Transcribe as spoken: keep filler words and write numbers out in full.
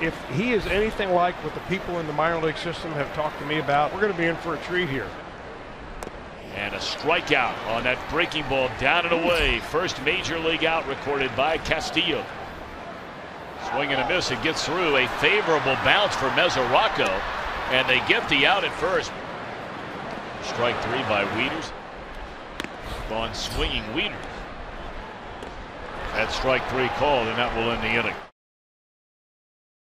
if he is anything like what the people in the minor league system have talked to me about, we're going to be in for a treat here. And a strikeout on that breaking ball down and away. First major league out recorded by Castillo. Swing and a miss. It gets through. A favorable bounce for Mesoraco, and they get the out at first. Strike three by Wieters. On swinging Wieters. That strike three called, and that will end the inning.